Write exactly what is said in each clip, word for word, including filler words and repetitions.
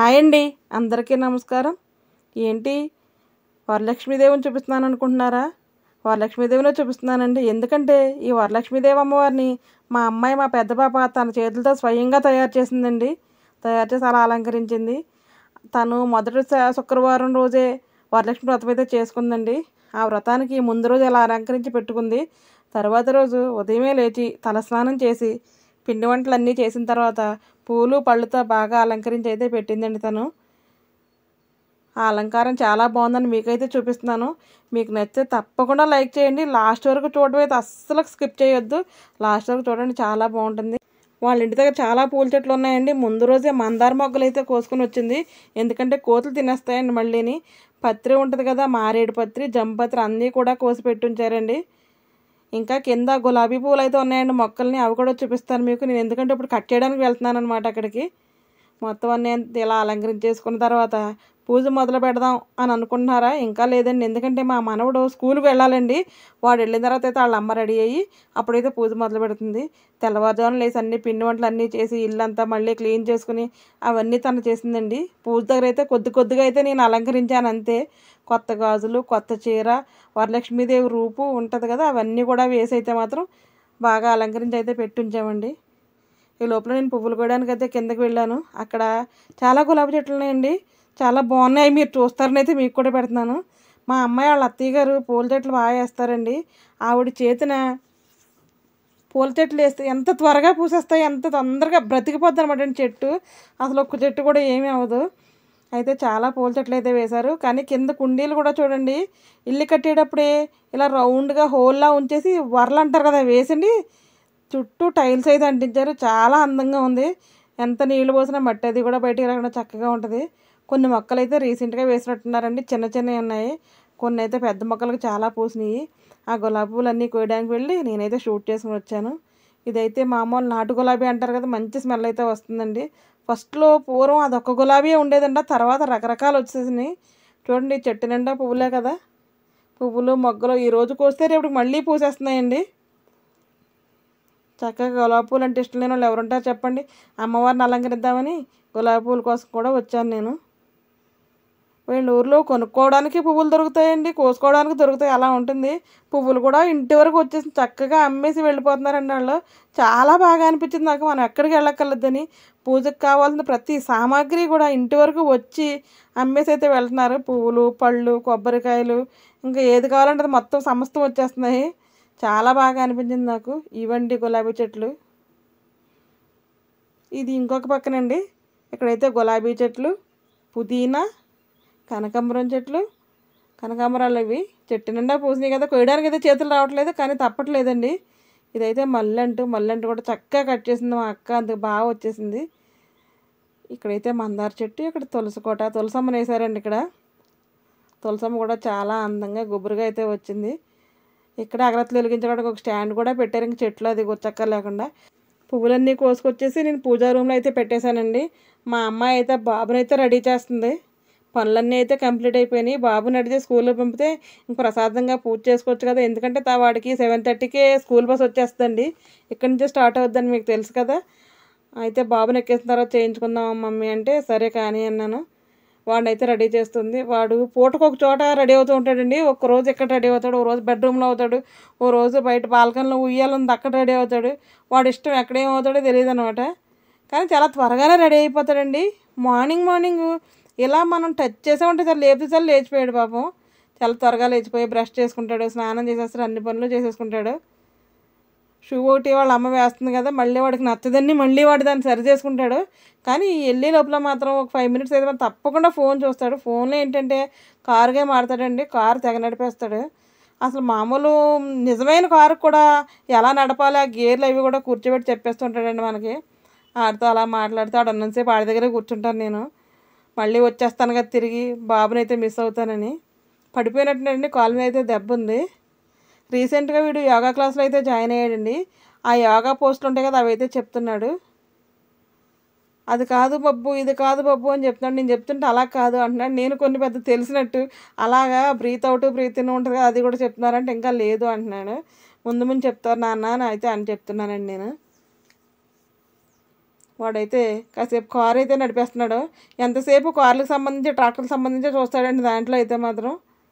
Hi అండి, అందరికీ నమస్కారం. ఏంటి వరలక్ష్మీదేవిని చూపిస్తున్నాను అనుకుంటున్నారా? వరలక్ష్మీదేవినే చూపిస్తున్నానండి. ఎందుకంటే ఈ వరలక్ష్మీదేవి అమ్మవారిని మా అమ్మాయి, మా పెద్ద పాప తన చేతులతో స్వయంగా తయారు చేసిందండి. తయారు చేసి అలా అలంకరించింది. తను మొదటి స- శుక్రవారం రోజే వరలక్ష్మి వ్రతం అయితే చేసుకుందండి. ఆ వ్రతానికి ముందు రోజు ఇలా అలంకరించి పెట్టుకుంది. తర్వాత రోజు ఉదయమే లేచి తలస్నానం చేసి పిండి వంటలు అన్నీ చేసిన తర్వాత పూలు పళ్ళుతో బాగా అలంకరించి అయితే పెట్టిందండి తను. ఆ అలంకారం చాలా బాగుందని మీకైతే చూపిస్తున్నాను. మీకు నచ్చితే తప్పకుండా లైక్ చేయండి. లాస్ట్ వరకు చూడడం అయితే అస్సలు స్కిప్ చేయొద్దు. లాస్ట్ వరకు చూడండి, చాలా బాగుంటుంది. వాళ్ళ ఇంటి దగ్గర చాలా పూల చెట్లు ఉన్నాయండి. ముందు రోజే మందార మొగ్గలు అయితే కోసుకొని వచ్చింది. ఎందుకంటే కోతులు తినేస్తాయండి మళ్ళీని. పత్రి ఉంటుంది కదా, మారేడు పత్రి, జంపత్రి అన్నీ కూడా కోసి పెట్టి ఉంచారండి. ఇంకా కింద గులాబీ పూలు అయితే ఉన్నాయండి మొక్కల్ని, అవి కూడా చూపిస్తాను మీకు. నేను ఎందుకంటే ఇప్పుడు కట్ చేయడానికి వెళ్తున్నాను అనమాట అక్కడికి. మొత్తం అన్నీ ఇలా అలంకరించేసుకున్న తర్వాత పూజ మొదలు పెడదాం అని అనుకుంటున్నారా? ఇంకా లేదండి, ఎందుకంటే మా మనవడు స్కూల్కి వెళ్ళాలండి. వాడు వెళ్ళిన తర్వాత అయితే వాళ్ళ అమ్మ రెడీ అయ్యి అప్పుడైతే పూజ మొదలు పెడుతుంది. తెల్లవారుజామున లేసి అన్ని పిండి వంటలు అన్నీ చేసి ఇల్లంతా మళ్ళీ క్లీన్ చేసుకుని అవన్నీ తను చేసిందండి. పూజ దగ్గర అయితే కొద్ది కొద్దిగా అయితే నేను అలంకరించాను అంతే. కొత్త గాజులు, కొత్త చీర, వరలక్ష్మీదేవి రూపు ఉంటుంది కదా, అవన్నీ కూడా వేసి అయితే మాత్రం బాగా అలంకరించి అయితే పెట్టి ఉంచామండి. ఈ లోపల నేను పువ్వులు కోయడానికి అయితే కిందకి వెళ్ళాను. అక్కడ చాలా గులాబీ చెట్లు ఉన్నాయండి, చాలా బాగున్నాయి. మీరు చూస్తారని అయితే మీకు కూడా పెడుతున్నాను. మా అమ్మాయి వాళ్ళ అత్తయ్య గారు పూల చెట్లు బాగా వేస్తారండి. ఆవిడ చేతిన పూల చెట్లు వేస్తే ఎంత త్వరగా పూసేస్తాయి, ఎంత తొందరగా బ్రతికిపోద్ది అనమాట అండి చెట్టు. అసలు ఒక్క చెట్టు కూడా ఏమీ అవ్వదు. అయితే చాలా పూల చెట్లు అయితే వేశారు. కానీ కింద కుండీలు కూడా చూడండి, ఇల్లు కట్టేటప్పుడే ఇలా రౌండ్గా హోల్లా ఉంచేసి వరలు అంటారు కదా వేసండి, చుట్టూ టైల్స్ అయితే అంటించారు. చాలా అందంగా ఉంది. ఎంత నీళ్ళు పోసినా మట్టి అది కూడా బయటికి రాకుండా చక్కగా ఉంటుంది. కొన్ని మొక్కలు అయితే రీసెంట్గా వేసినట్టున్నారండి, చిన్న చిన్నవి ఉన్నాయి. కొన్ని అయితే పెద్ద మొక్కలకు చాలా పూసినాయి. ఆ గులాబీ పూలు అన్నీ కోయడానికి వెళ్ళి నేనైతే షూట్ చేసుకుని వచ్చాను. ఇదైతే మామూలు నాటు గులాబీ అంటారు కదా, మంచి స్మెల్ అయితే వస్తుందండి. ఫస్ట్లో పూర్వం అదొక్క గులాబీ ఉండేదండి, తర్వాత రకరకాలు వచ్చేసినాయి. చూడండి, చెట్టు నిండా పువ్వులే కదా, పువ్వులు మొగ్గలు ఈ రోజు కోస్తే రేపు మళ్ళీ పూసేస్తున్నాయండి. చక్కగా గులాబీ పూలు అంటే ఇష్టం లేని వాళ్ళు ఎవరుంటారు చెప్పండి. అమ్మవారిని అలంకరిద్దామని గులాబీ పూల కోసం కూడా వచ్చాను నేను. వీళ్ళ ఊర్లో కొనుక్కోవడానికి పువ్వులు దొరుకుతాయండి, కోసుకోవడానికి దొరుకుతాయి, అలా ఉంటుంది. పువ్వులు కూడా ఇంటి వరకు వచ్చేసి చక్కగా అమ్మేసి వెళ్ళిపోతున్నారండి వాళ్ళు. చాలా బాగా అనిపించింది నాకు, మనం ఎక్కడికి వెళ్ళక్కర్లేదని. పూజకు కావాల్సిన ప్రతి సామాగ్రి కూడా ఇంటి వరకు వచ్చి అమ్మేసి అయితే వెళ్తున్నారు. పువ్వులు, పళ్ళు, కొబ్బరికాయలు, ఇంకా ఏది కావాలంటే అది మొత్తం సమస్తం వచ్చేస్తున్నాయి. చాలా బాగా అనిపించింది నాకు. ఇవండి గులాబీ చెట్లు. ఇది ఇంకొక పక్కనండి, ఇక్కడైతే గులాబీ చెట్లు, పుదీనా, కనకాంబరం చెట్లు. కనకాంబరాలు ఇవి చెట్టు నిండా పూసినాయి కదా, కొయ్యడానికి అయితే చేతులు రావట్లేదు, కానీ తప్పట్లేదండి. ఇదైతే మల్లెంటు, మల్లెంటు కూడా చక్కగా కట్ చేసింది మా అక్క, అందుకు బాగా వచ్చేసింది. ఇక్కడైతే మందార చెట్టు, ఇక్కడ తులసి కోట, తులసమ్మని వేసారండి. ఇక్కడ తులసమ్మ కూడా చాలా అందంగా గుబురుగా అయితే వచ్చింది. ఇక్కడ అగరత్తులు వెలిగించడానికి ఒక స్టాండ్ కూడా పెట్టారు, ఇంక చెట్లు అది గుచ్చక్క లేకుండా. పువ్వులన్నీ కోసుకొచ్చేసి నేను పూజా రూమ్లో అయితే పెట్టేశానండి. మా అమ్మాయి అయితే బాబునైతే రెడీ చేస్తుంది. పనులన్నీ అయితే కంప్లీట్ అయిపోయినాయి. బాబుని అడిగితే స్కూల్లో పంపితే ఇంక ప్రసాదంగా పూజ చేసుకోవచ్చు కదా, ఎందుకంటే తా వాడికి సెవెన్ థర్టీకే స్కూల్ బస్ వచ్చేస్తుందండి. ఇక్కడి నుంచే స్టార్ట్ అవుద్దని మీకు తెలుసు కదా. అయితే బాబుని ఎక్కేసిన తర్వాత చేయించుకుందాం మమ్మీ అంటే సరే కానీ అన్నాను. వాడిని అయితే రెడీ చేస్తుంది. వాడు పూటకు ఒక చోట రెడీ అవుతూ ఉంటాడండి. ఒక రోజు ఎక్కడ రెడీ అవుతాడు, ఓ రోజు బెడ్రూమ్లో అవుతాడు, ఓ రోజు బయట బాల్కనీలో ఉయ్యాలుంది అక్కడ రెడీ అవుతాడు. వాడు ఇష్టం ఎక్కడేమవుతాడో తెలియదు అనమాట. కానీ చాలా త్వరగానే రెడీ అయిపోతాడండి. మార్నింగ్ మార్నింగ్ ఇలా మనం టచ్ చేసామంటే సార్ లేపితే సార్ లేచిపోయాడు పాపం. చాలా త్వరగా లేచిపోయి బ్రష్ చేసుకుంటాడు, స్నానం చేసేస్తాడు, అన్ని పనులు చేసేసుకుంటాడు. షూ ఒకటి వాళ్ళ అమ్మ వేస్తుంది కదా, మళ్ళీ వాడికి నచ్చదని మళ్ళీ వాడు దాన్ని సరి చేసుకుంటాడు. కానీ వెళ్ళే లోపల మాత్రం ఒక ఫైవ్ మినిట్స్ అయితే మాత్రం తప్పకుండా ఫోన్ చూస్తాడు. ఫోన్లో ఏంటంటే కారు గేమ్ ఆడతాడండి, కారు తెగ నడిపేస్తాడు. అసలు మామూలు నిజమైన కారు కూడా ఎలా నడపాలి, ఆ గేర్లు అవి కూడా కూర్చోబెట్టి చెప్పేస్తుంటాడండి మనకి. ఆడితో అలా మాట్లాడితే ఆడు ఉన్నంతసేపు ఆడి దగ్గరే కూర్చుంటాను నేను. మళ్ళీ వచ్చేస్తాను కదా తిరిగి, బాబుని అయితే మిస్ అవుతానని. పడిపోయినట్టునండి, కాలు మీద అయితే దెబ్బ ఉంది. రీసెంట్గా వీడు యోగా క్లాస్లో అయితే జాయిన్ అయ్యాడండి. ఆ యోగా పోస్టులు ఉంటాయి కదా, అవి అయితే చెప్తున్నాడు. అది కాదు బబ్బు, ఇది కాదు బబ్బు అని చెప్తున్నాడు. నేను చెప్తుంటే అలా కాదు అంటున్నాడు. నేను కొన్ని పెద్ద తెలిసినట్టు అలాగా బ్రీత్ అవుట్ బ్రీత్ ఇన్ ఉంటుంది కదా, అది కూడా చెప్తున్నారంటే ఇంకా లేదు అంటున్నాడు. ముందు ముందు చెప్తారు నాన్న అని అయితే అని చెప్తున్నానండి నేను. వాడైతే కాసేపు కారు అయితే నడిపేస్తున్నాడు. ఎంతసేపు కార్లకు సంబంధించి ట్రాక్టర్కి సంబంధించి చూస్తాడండి. దాంట్లో అయితే మాత్రం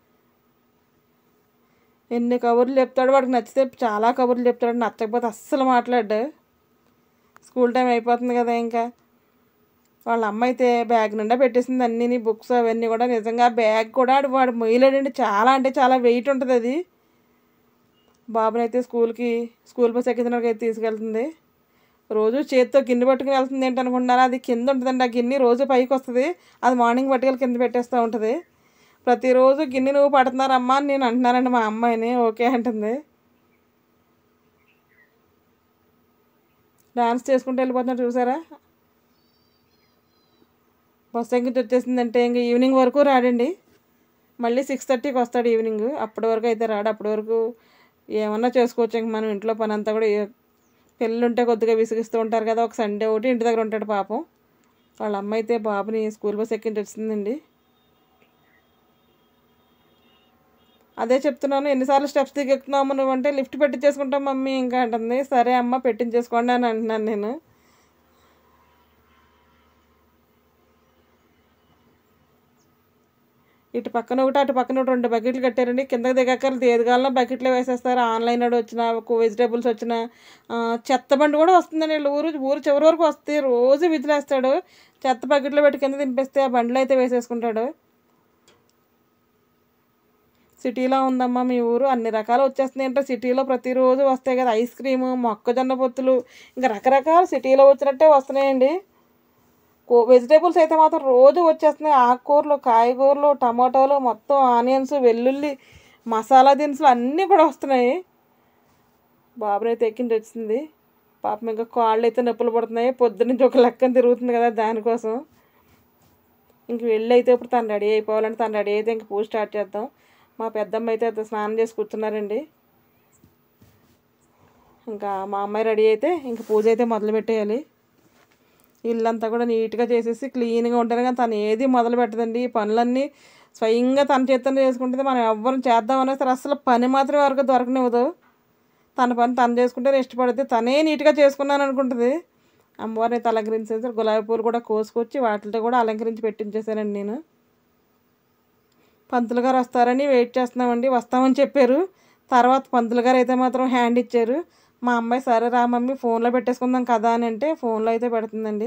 ఎన్ని కబుర్లు చెప్తాడు. వాడికి నచ్చితే చాలా కబుర్లు చెప్తాడు, నచ్చకపోతే అస్సలు మాట్లాడు. స్కూల్ టైం అయిపోతుంది కదా, ఇంకా వాళ్ళ అమ్మ అయితే బ్యాగ్ నిండా పెట్టేసింది అన్నీ బుక్స్ అవన్నీ కూడా. నిజంగా బ్యాగ్ కూడా వాడు మొయ్యలేడండి, చాలా అంటే చాలా వెయిట్ ఉంటుంది అది. బాబునైతే స్కూల్కి స్కూల్ బస్ ఎక్కించడానికి అయితే తీసుకెళ్తుంది. రోజు చేతితో గిన్నె పట్టుకుని వెళ్తుంది ఏంటి అనుకుంటున్నారా, అది కింద ఉంటుందండి. ఆ గిన్నె రోజు పైకి వస్తుంది, అది మార్నింగ్ పట్టుకెళ్ళి కింద పెట్టేస్తూ ఉంటుంది. ప్రతిరోజు గిన్నె నువ్వు పడుతున్నారమ్మా అని నేను అంటున్నానండి మా అమ్మాయిని. ఓకే అంటుంది. డాన్స్ చేసుకుంటూ వెళ్ళిపోతున్నా చూసారా. బస్ ఎక్కించి వచ్చేసిందంటే ఇంక ఈవినింగ్ వరకు రాడండి. మళ్ళీ సిక్స్ థర్టీకి వస్తాడు ఈవినింగ్. అప్పటి వరకు అయితే రాడు. అప్పటి వరకు ఏమన్నా చేసుకోవచ్చు ఇంక మనం ఇంట్లో పని అంతా కూడా. పెళ్ళి ఉంటే కొద్దిగా విసిగిస్తూ ఉంటారు కదా, ఒక సండే ఒకటి ఇంటి దగ్గర ఉంటాడు పాపం. వాళ్ళ అమ్మ అయితే బాబుని స్కూల్ బస్ ఎక్కించి వచ్చిందండి. అదే చెప్తున్నాను, ఎన్నిసార్లు స్టెప్స్ దిగి ఎక్కుతున్నాము నువ్వు అంటే, లిఫ్ట్ పెట్టించేసుకుంటాం మమ్మీ ఇంకా అంటుంది. సరే అమ్మ పెట్టించేసుకోండి అని అంటున్నాను నేను. ఇటు పక్కన ఒకటి అటు పక్కన ఒకటి రెండు బకెట్లు కట్టారండి. కిందకి దిగాక ఏది కావాలన్నా బకెట్లో వేసేస్తారు. ఆన్లైన్ అడు వచ్చిన వెజిటేబుల్స్ వచ్చిన చెత్త బండి కూడా వస్తుందండి. వీళ్ళు ఊరు ఊరు చివరి వరకు వస్తే రోజు విధులేస్తాడు. చెత్త బకెట్లో పెట్టి కింద దింపేస్తే ఆ బండిలో అయితే వేసేసుకుంటాడు. సిటీలో ఉందమ్మా మీ ఊరు, అన్ని రకాలు వచ్చేస్తున్నాయి అంటే. సిటీలో ప్రతిరోజు వస్తాయి కదా, ఐస్ క్రీము, మొక్కజొన్న పొత్తులు, ఇంకా రకరకాలు సిటీలో వచ్చినట్టే వస్తున్నాయండి. కో వెజిటేబుల్స్ అయితే మాత్రం రోజు వచ్చేస్తున్నాయి. ఆకుకూరలు, కాయగూరలు, టమాటోలు, మొత్తం ఆనియన్స్, వెల్లుల్లి, మసాలా దినుసులు అన్నీ కూడా వస్తున్నాయి. బాబునైతే ఎక్కించి వచ్చింది. పాపం ఇంకా కాళ్ళు అయితే నొప్పులు పడుతున్నాయి. పొద్దునుంచి ఒక లెక్కన తిరుగుతుంది కదా దానికోసం. ఇంక వెళ్ళి అయితే ఇప్పుడు తను రెడీ అయిపోవాలంటే తను రెడీ అయితే ఇంక పూజ స్టార్ట్ చేద్దాం. మా పెద్దమ్మ అయితే స్నానం చేసి కూర్చున్నారండి. ఇంకా మా అమ్మాయి రెడీ అయితే ఇంక పూజ అయితే మొదలు పెట్టేయాలి. ఇల్లంతా కూడా నీట్గా చేసేసి క్లీన్గా ఉంటాను, కానీ తను ఏది మొదలు పెట్టదండి. ఈ పనులన్నీ స్వయంగా తన చేతితో చేసుకుంటుంది. మనం ఎవ్వరం చేద్దామనే సరే అసలు పని మాత్రం వరకు దొరకనివ్వదు. తన పని తను చేసుకుంటే ఇష్టపడితే తనే నీట్గా చేసుకున్నాను అనుకుంటుంది. అమ్మవారిని అయితే అలంకరించేసి గులాబీ పూలు కూడా కోసుకొచ్చి వాటితో కూడా అలంకరించి పెట్టించేసానండి నేను. పంతులు గారు వస్తారని వెయిట్ చేస్తున్నామండి. వస్తామని చెప్పారు. తర్వాత పంతులు గారు అయితే మాత్రం హ్యాండ్ ఇచ్చారు. మా అమ్మాయి సరే రా మమ్మీ ఫోన్లో పెట్టేసుకుందాం కదా అని అంటే ఫోన్లో అయితే పెడుతుందండి.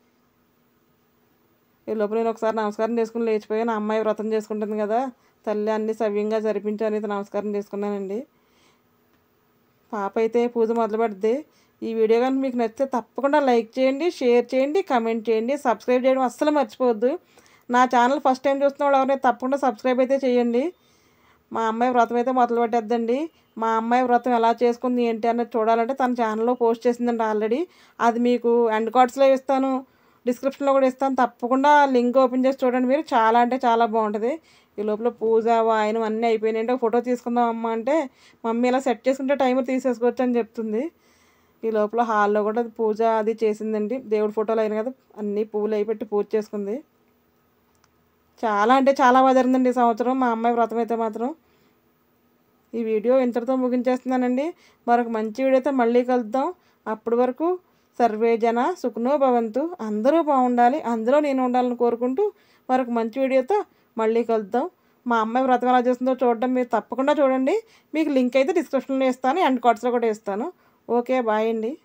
ఈ లోపల నేను ఒకసారి నమస్కారం చేసుకుని లేచిపోయాను. నా అమ్మాయి వ్రతం చేసుకుంటుంది కదా, తల్లి అన్నీ సవ్యంగా జరిపించు అనేది నమస్కారం చేసుకున్నానండి. పాప అయితే పూజ మొదలు పెడుతుంది. ఈ వీడియో కానీ మీకు నచ్చితే తప్పకుండా లైక్ చేయండి, షేర్ చేయండి, కమెంట్ చేయండి, సబ్స్క్రైబ్ చేయడం అస్సలు మర్చిపోవద్దు. నా ఛానల్ ఫస్ట్ టైం చూస్తున్న వాళ్ళు ఎవరైనా తప్పకుండా సబ్స్క్రైబ్ అయితే చేయండి. మా అమ్మాయి వ్రతం అయితే మొదలు పెట్టేద్దండి. మా అమ్మాయి వ్రతం ఎలా చేసుకుంది ఏంటి అన్నది చూడాలంటే తన ఛానల్లో పోస్ట్ చేసిందండి ఆల్రెడీ. అది మీకు ఎండ్ కార్డ్స్లో ఇస్తాను, డిస్క్రిప్షన్లో కూడా ఇస్తాను. తప్పకుండా లింక్ ఓపెన్ చేసి చూడండి మీరు. చాలా అంటే చాలా బాగుంటుంది. ఈ లోపల పూజ వాయనం అన్నీ అయిపోయినాయంటే ఫోటో తీసుకుందాం అమ్మ అంటే, మమ్మీ ఇలా సెట్ చేసుకుంటే టైమర్ తీసేసుకోవచ్చు అని చెప్తుంది. ఈ లోపల హాల్లో కూడా పూజ అది చేసిందండి. దేవుడి ఫోటోలు అయిన కదా అన్నీ పువ్వులు అయిపెట్టి పూజ చేసుకుంది. చాలా అంటే చాలా బాగా జరిగిందండి ఈ సంవత్సరం మా అమ్మాయి వ్రతం అయితే మాత్రం. ఈ వీడియో ఇంతటితో ముగించేస్తున్నానండి. మరొక మంచి వీడియోతో మళ్ళీ కలుద్దాం. అప్పటి వరకు సర్వే జన సుఖనో భవంతు. అందరూ బాగుండాలి, అందులో నేను ఉండాలని కోరుకుంటూ మరొక మంచి వీడియోతో మళ్ళీ కలుద్దాం. మా అమ్మాయి వ్రతం ఎలా చేస్తుందో చూడడం మీరు తప్పకుండా చూడండి. మీకు లింక్ అయితే డిస్క్రిప్షన్లో ఇస్తాను, ఎండ్ కార్డ్స్లో కూడా ఇస్తాను. ఓకే బాయ్ అండి.